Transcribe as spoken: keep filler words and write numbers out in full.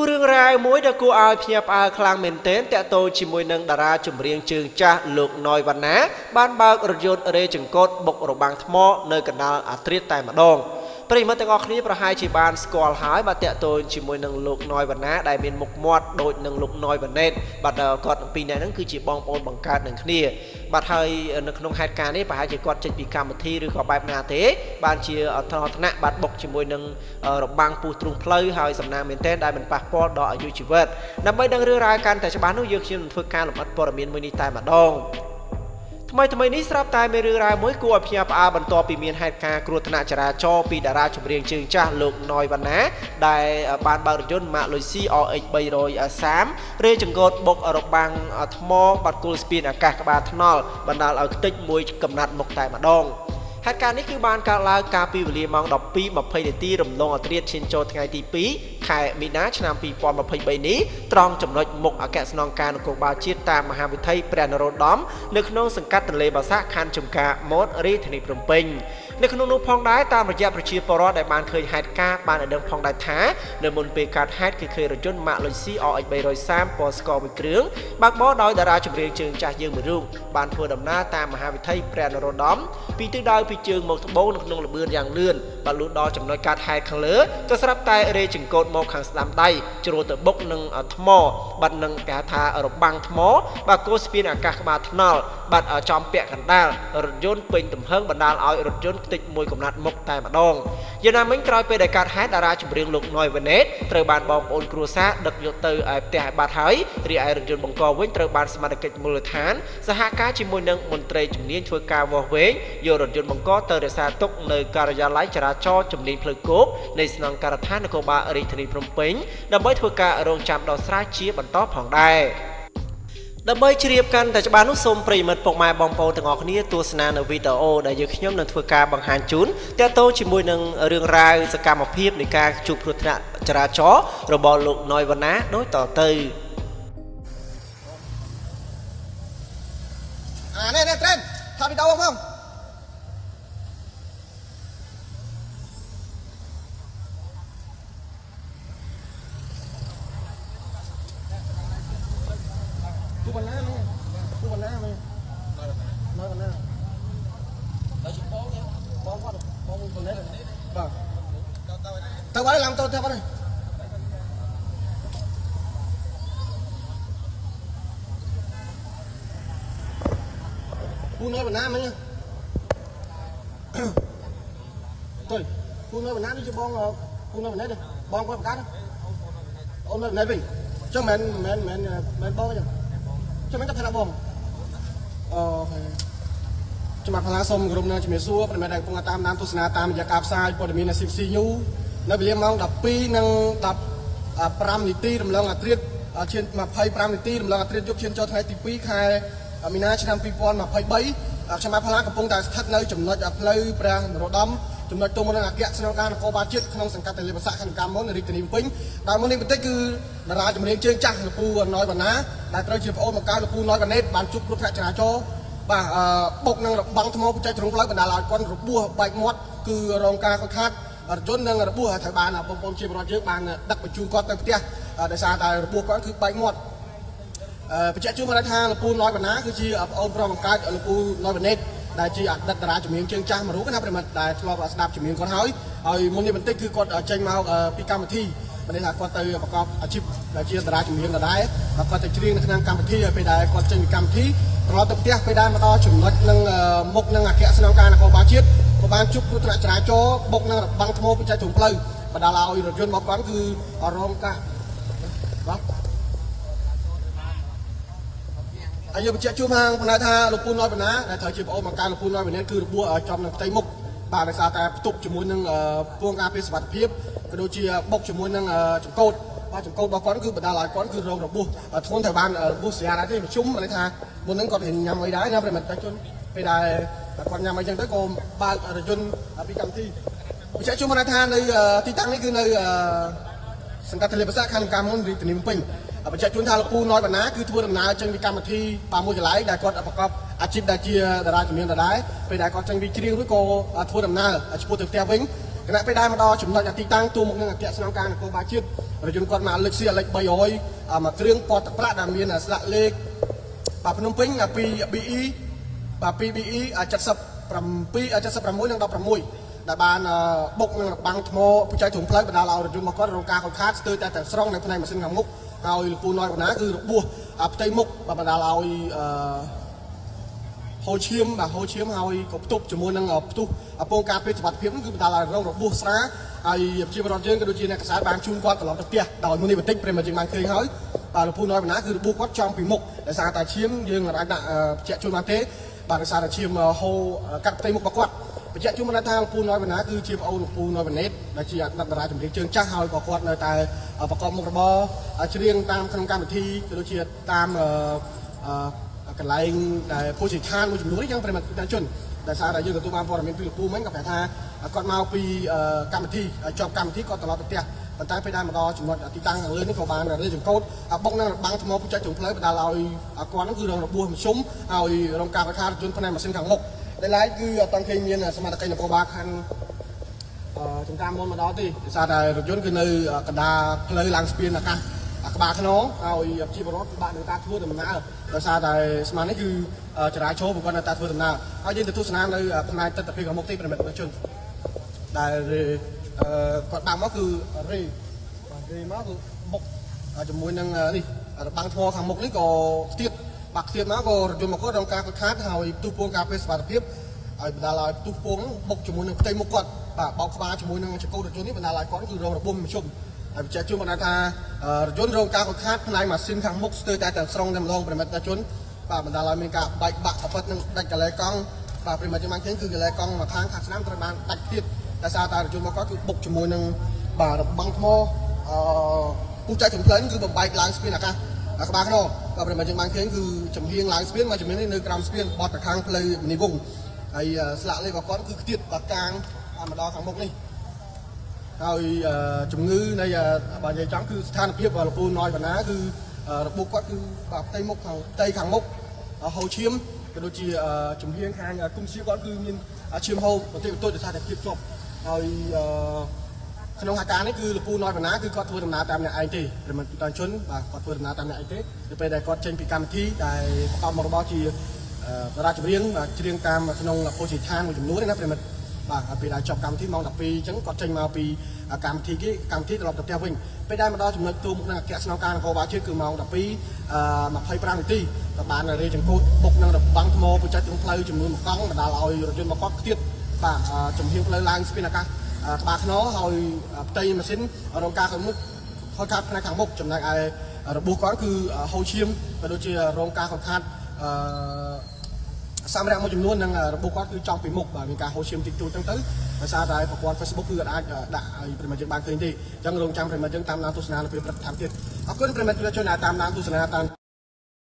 នោះរឿងរ៉ាវមួយដែលគួរឲ្យភ្ញាក់ផ្អើលខ្លាំងមែនទែនតាក់ទងជាមួយនឹងតារាចម្រៀងជើងចាស់លោកណយវណ្ណាបានបើករថយន្តរេចង្កូតបុករបាំងថ្មនៅកណ្ដាលអាត្រៀតតែម្ដងប្រិយមិត្តទាំងអស់គ្នាប្រហែលជាបានស្គាល់ហើយបាទតាក់ទងជាមួយនឹងលោកណយវណ្ណាដែលមានមុខមាត់ដូចនឹងលោកណយវណ្ណេតបាទគាត់ពីរនាក់ហ្នឹងគឺជាបងប្អូនបង្កើតនឹងគ្នាបាទហើយនៅក្នុងហេតុការណ៍នេះប្រហែលជាគាត់ចេញពីកម្មវិធីឬក៏បែបណាទេបានជាថ្នាក់ថ្នាក់បាទបុកជាមួយនឹងរបាំងពុះទ្រូងផ្លូវហើយសំណាងមែនទែនដែលមិនប៉ះពាល់ដល់អាយុជីវិតដើម្បីដឹងរឿងរ៉ាវកាន់តែច្បាស់នោះយើងខ្ញុំនឹងធ្វើការលម្អិតព័ត៌មានមួយនេះតែម្ដងថ្មីថ្មីនេះស្រាប់តែមានរឿងរ៉ាវមួយគួរឲ្យភ្ញាក់ផ្អើលបន្ទាប់ពីមានហេតុការណ៍គ្រោះថ្នាក់ចរាចរណ៍ពីតារាចម្រៀងជើងចាស់លោកណយវណ្ណាដែលបានបើករថយន្ត Malusi អ เอ็กซ์ បីរយសាម រេចង្កូតបុករបាំងថ្មបាត់គល់ស្ពានអាកាសក្បាលថ្នល់បណ្ដាលឲ្យខ្ទេចមួយកំណាត់មុខតែម្ដងហេតុការណ៍នេះគឺបានកើតឡើងកាលពីវេលាម៉ោងដប់ពីរម៉ាស៊ីននាទីរំលងអាត្រៀតឈានចូលថ្ងៃទីពីរខែមីនាឆ្នាំពីរពាន់ម្ភៃបីនេះត្រង់ចំណុចមុខអគ្គស្នងការនគរបាលជាតិតាមមហាវិថីព្រះនរោត្តមនៅក្នុងសង្កាត់ទន្លេបាសាក់ខណ្ឌចំការម៉ូតរាជធានីភ្នំពេញនៅក្នុងនោះផងដែរតាមរយៈប្រជាពលរដ្ឋដែលបានឃើញហេតុការណ៍បានឲ្យដឹងផងដែរថានៅមុនពេលកើតហេតុគឺឃើញរថយន្ត Malusi អ เอ็กซ์ បីរយសាម ពណ៌ស្ករមួយគ្រឿងបើកបរដោយតារាចម្រៀងជើងចាស់យើងមួយរូបបានធ្វើដំណើរតាមមហាវិថីព្រះនរោត្តមពីទិសដៅពីជើងមកត្បូងនៅក្នុងល្បឿនយ៉ាងលឿនបាទលុះដល់ចំណុចកាត់ហេតុខាងលើក៏ស្រាប់តែរេចង្កូតមកខាងស្ដាំដៃជ្រុលទៅបុកនឹងថ្មបាទនឹងគេថារបាំងថ្មបាទគោស្ពានអាកាសក្បាលថ្នល់បាទចំពាក់កណ្ដាលរថយន្តពេញទំហឹងបណ្ដាលឲ្យរថយន្តខ្ទេចមួយកំណាត់មុខតែម្ដងយ៉ាងណាមិញក្រោយពេលដែលកាត់ហេតុតារាចម្រៀងលោកណយវណ្ណេតត្រូវបានបងប្អូនគ្រួសារដឹកយកទៅឯផ្ទះឲ្យបាត់ហើយរីឯរថយន្តបង្កវិញត្រូវបានសមាជិកមូលដ្ឋានសហការជាមួយនឹងមន្ត្រីជំនាញធ្វើការវាស់វែងយករថយន្តបង្កទៅរក្សាទុកនៅការិយាល័យចរាចរណ៍ជំនាញផ្លូវគោកនៃស្នងការដ្ឋាននគរបាលរាជធានីភ្នំពេញដើម្បីធ្វើការរងចាំដោះស្រាយជាបន្តផងដែរដើម្បីជ្រាបកាន់តែច្បាស់នោះសូមប្រិយមិត្តពុកម៉ែបងប្អូនទាំងអស់គ្នាទស្សនានៅវីដេអូដែលយើងខ្ញុំនឹងធ្វើការបង្ហាញជូនទាក់ទងជាមួយនឹងរឿងរ៉ាវសកម្មភាពនៃការជួបគ្រោះថ្នាក់ចរាចរណ៍របស់លោកណយវណ្ណាដូចតទៅអានេះនេះត្រេនថតវីដេអូផងគូបណ្ណាមែនគូបណ្ណាមែនnóiបណ្ណាដល់ជប៉ុនបងគាត់បងបណ្ណាបាទទៅបាត់ឡើងទៅទៅបាត់ហើយគូnóiបណ្ណាមែនទៅគូnóiបណ្ណានេះជាបងគូnóiបណ្ណាទេបងគាត់ប្រកាសអូននៅណែវិញចុះមិនមិនមិនមិនបងទេចាំមិនក៏ថាបងអូខេជំរាបលាសូមក្រុមនឹងជំរាបសួរប្រិយមិត្តដែលកំពុងតាមដានទស្សនាតាមរយៈការផ្សាយព័ត៌មាន ស៊ី ស៊ី News នៅវេលាម៉ោងដប់ពីរ និងដប់ប្រាំនាទីរំលងអាត្រៀតឈានម្ភៃប្រាំនាទីរំលងអាត្រៀតយប់ឈានចូលថ្ងៃទីពីរខែមីនាឆ្នាំពីរពាន់ម្ភៃបីខ្ញុំបានផ្លាកំពុងតែស្ថិតនៅចំណុចផ្លូវព្រះនរោត្តមចំណុចទុំនឹងអគ្គស្នងការនគរបាលជាតិក្នុងសង្កាត់ទន្លេបាសាក់ខណ្ឌកាមមុនរាជធានីភ្នំពេញដែលមុននេះបន្តិចគឺតារាចម្រៀងជើងចាស់លោកពូណយវណ្ណាដែលត្រូវជាប្អូនបង្កើតលោកពូណយវណ្ណេតបានជួបគ្រោះថ្នាក់ចរាចរណ៍បាទបុកនឹងរបាំងថ្មបច្ចេកទ្រង់ផ្លូវបណ្ដាលឲ្យគាត់របួសបែកមាត់គឺរងការខូចខាតរថយន្តនឹងរបួសត្រូវបានបងប្អូនជាពលរដ្ឋយើងបានដឹកបញ្ជូនគាត់ទៅផ្ទះដោយសារតែរបួសគាត់គឺបែកមាត់បច្ចេកជួបមកថាលោកពូណយវណ្ណាគឺជាប្អូនប្រុសបង្កើតលោកពូណយវណ្ណេតដែលជាអតីតតារាចម្រៀងជើងចាស់មួយរូបណាប្រិមត្តដែលធ្លាប់ស្ដាប់ចម្រៀងគាត់ហើយហើយមុននេះបន្តិចគឺគាត់ចេញមកពីកម្មវិធីមិនថាគាត់ទៅប្រកបអាជីពដែលជាតារាចម្រៀងដដែលគាត់ទៅច្រៀងនៅក្នុងកម្មវិធីហើយពេលដែលគាត់ចេញពីកម្មវិធីត្រឡប់ទៅផ្ទះពេលដែលមកដល់ចំណុចនឹងមុខនឹងអគ្គស្នងការនគរបាលជាតិក៏បានជួបគ្រោះថ្នាក់ចរាចរណ៍បុកនឹងរបាំងថ្មបច្ចេកទ្រង់ផ្លូវបណ្ដាលឲ្យរថយន្តរបស់គាត់គឺរងការបាទហើយយើងបញ្ជាក់ជូនខាងបណ្ដាថាលោកពូណយវណ្ណាដែលត្រូវជាប្អូនបង្ការលោកពូណយវណ្ណាគឺរបួសចំនឹងផ្ទៃមុខបាទដោយសារតែផ្ទុកជាមួយនឹងពងការពារសុវត្ថិភាពក៏ដូចជាបុកជាមួយនឹងចង្កូតបាទចង្កូតរបស់គាត់គឺបណ្ដាលឲ្យគាត់គឺរងរបួសធ្ងន់ត្រូវបានរបួសស្រាដែរទេប្រជុំន័យថាមុនហ្នឹងគាត់ញ៉ាំអីដែរណាប្រិមត្តជនពេលដែលគាត់ញ៉ាំអីចឹងទៅក៏បើករថយន្តពីកម្មវិធីបញ្ជាក់ជូនមកថានៅទីតាំងនេះគឺនៅសង្កាត់ទន្លេបាសាក់ខណ្ឌកាមមុនរាជធានីភ្នំពេញបញ្ជាក់ជូនថាលោកពូណយវណ្ណាគឺធ្វើដំណើរចេញពីកម្មវិធីតាមមួយកន្លែងដែលគាត់ប្រកបអាជីពដែលជាតារាចម្រៀងដដែលពេលដែលគាត់ចេញពីច្រៀងរួចក៏ធ្វើដំណើរឆ្ពោះទៅផ្ទះវិញគណៈពេលដែលមកដល់ចំណុចទីតាំងទូមុខនឹងអគ្គស្នងការនគរបាលជាតិរយន្តគាត់មកលេខសៀលេខ300មកគ្រឿងពណ៌ទឹកប្រាក់ដែលមានស្លាកលេខបាទភ្នំពេញពី ប៊ី អ៊ី បាទពី ប៊ី អ៊ី เจ็ดสิบเจ็ดสิบหกនិងដប់ប្រាំមួយដែលបានបុកនឹងរបាំងថ្មពុជ័យធំផ្លូវបណ្ដាលឲ្យរថយន្តមកគាត់រងការខូចខាតស្ទើរតែទាំងស្រុងនៅផ្នែកម៉ាស៊ីនខាងមុខហើយលោកពូណយបណ្ណាគឺរបួសផ្ទៃមុខបណ្ដាលឲ្យហូរឈាមបាទហូរឈាមហើយក៏ផ្ទុកជាមួយនឹងផ្ទុះពងការពារសុខភាពគឺបណ្ដាលឲ្យរងរបួសស្រាហើយប្រជាពលរដ្ឋយើងក៏ដូចជាអ្នកកសែតបានជូនគាត់ត្រឡប់ទៅផ្ទះដោយមួយនេះបន្តិចប្រិមត្តយើងបានឃើញហើយបាទលោកពូណយបណ្ណាគឺរបួសគាត់ចំពីមុខដោយសារតែឈាមយើងអាចដាក់បញ្ជាក់ជូនបានទេបាទដោយសារតែឈាមហូរកាត់ផ្ទៃមុខរបស់គាត់បញ្ជាក់ជូនបានថាលោកពូណយបណ្ណាគឺជាប្អូនលោកពូណយបណ្ណេតដែលជាអតីតតារាចម្រៀងជើងចាស់ហើយក៏គាត់នៅតែប្រកបមុខរបរច្រៀងតាមក្នុងកម្មវិធីក៏ដូចជាតាមកន្លែងដែលភោជនីយដ្ឋានមួយចំនួនយ៉ាងប្រិមត្តជនដែលសារតែយើងទទួលបានព័ត៌មានពីលោកពូមិញក៏ប្រាប់ថាគាត់មកពីកម្មវិធីជាប់កម្មវិធីគាត់ត្រឡប់ទៅផ្ទះប៉ុន្តែពេលដែលមកដល់ចំណុចទីតាំងខាងលើនេះក៏បានរើចង្កូតបុកនឹងរបាំងថ្មពុជ័យជុំផ្លូវបណ្ដាលឲ្យគាត់នឹងគឺរងរបួសមធ្យមហើយរងការប្រខារយន្តផ្នែកម៉ាស៊ីនខាងមុខដែលឡាយគឺអត់តាំងឃើញមានសមត្ថកិច្ចនគរបាលខណ្ឌចំការមុនមកដល់ទេដោយសារតែរថយន្តគឺនៅកណ្ដាលផ្លូវឡើងស្ពានអាកាសក្បាលខ្នងហើយជីវរដ្ឋពិបាកនឹងការធ្វើដំណើរដោយសារតែស្មាននេះគឺចរាចរណ៍ប្រព័ន្ធនៅតែធ្វើដំណើរហើយយើងទៅទស្សនានៅផ្នែកទិដ្ឋភាពខាងមុខទីប្រិមិត្តជនដែលគាត់ដាក់មកគឺរេបាទរេមកគឺបុកជាមួយនឹងនេះរបាំងថ្មខាងមុខនេះក៏ស្ទាបបាក់ស្ទាបមកក៏រយន្តមកគាត់រងការខូចខាតហើយផ្ទុះពងការពារសុខភាពហើយបណ្ដាលឲ្យផ្ទុះពងបុកជាមួយនឹងផ្ទៃមុខគាត់បាទបោកក្បាលជាមួយនឹងចង្កូតរថយន្តនេះបណ្ដាលឲ្យគាត់គឺរងរបួសមធ្យមហើយបញ្ជាក់ជូនបានថារថយន្តរងការខូចខាតផ្នែកម៉ាស៊ីនខាងមុខស្ទើរតែទាំងស្រុងតែម្ដងប្រិមិត្តជនបាទបណ្ដាលឲ្យមានការបែកបាក់អពិតនឹងដាច់កលែកង់បាទប្រិមិត្តយើងបានឃើញគឺកលែកង់មួយខាងខាងស្នាមត្រូវបានដាច់ទៀតដោយសារតែរថយន្តមកគាត់គឺបុកជាមួយនឹងបាទរបាំងថ្មអឺពុះចែកចំផ្លូវគឺបំបែកឡើងស្ពានអាកាសក្បាលខ្នងបាទប្រិមិត្តយើងបានឃើញគឺចំហៀងឡើងស្ពានមកចំហៀងនេះនៅក្រោមស្ពានបត់ទៅខាងផ្លូវមនីវងហើយស្លាកលេខរបស់គាត់គឺខ្ទាតបាត់កាងម្ដងខាងមុខនេះហើយជំងឺនៃបើនិយាយចំគឺស្ថានភាពលោកពូណយបណ្ណាគឺរបួសគាត់គឺបាទផ្ទៃមុខខាងផ្ទៃខាងមុខហូរឈាមក៏ដូចជាជំហៀងខាងគុំសៀគាត់គឺមានឈាមហូរបន្តិចបន្តួចដោយសារតែភាពជាប់ហើយក្នុងហេតុការណ៍នេះគឺលោកពូណយបណ្ណាគឺគាត់ធ្វើដំណើរតាមអ្នកឯងទេប្រិមត្តប្រជាជនបាទគាត់ធ្វើដំណើរតាមអ្នកឯងទេទៅពេលដែលគាត់ចេញពីកម្មវិធីដែលប្រកបមុខរបរជាតារាចម្រៀងច្រៀងតាមក្នុងភោជនីយដ្ឋានមួយចំនួនណាប្រិមត្តបាទពេលដែលចប់កម្មវិធីម៉ោងដប់ពីរអញ្ចឹងគាត់ចេញមកពីកម្មវិធីគេកម្មវិធីត្រឡប់ទៅផ្ទះវិញពេលដែលមកដល់ចំណុចទូមុខនឹងអគ្គស្នងការនគរបាលជាតិគឺម៉ោងដប់ពីរអឺម្ភៃប្រាំនាទីក៏បានរេចង្កូតបុកនឹងរបាំងថ្មពុជ័យទ្រង់ផ្លូវចំនួនមួយកង់បណ្ដាលឲ្យរថយន្តមកគាត់ខ្ទាតបាទចំហៀងផ្លូវឡើងស្ពានអាកាសក្បាលខ្នងហើយផ្ទៃម៉ាស៊ីនរងការខាងមុខខូចខាតផ្នែកខាងមុខចំណែកឯរបួសគាត់គឺហូរឈាមក៏ដូចជារងការខូចខាតអឺសម្រាប់មួយចំនួននឹងរបួសគាត់គឺចង់ពីមុខបាទមានការហូរឈាមតិចតួចចឹងទៅដោយសារតែប្រព័ន្ធ Facebook គឺអាចដាក់ឲ្យប្រិមត្តយើងបានឃើញទេអញ្ចឹងរងចាំប្រិមត្តយើងតាមដានទស្សនានៅពេលព្រឹកតាមទៀតអរគុណប្រិមត្តជនដែលតាមដានទស្សនាតាម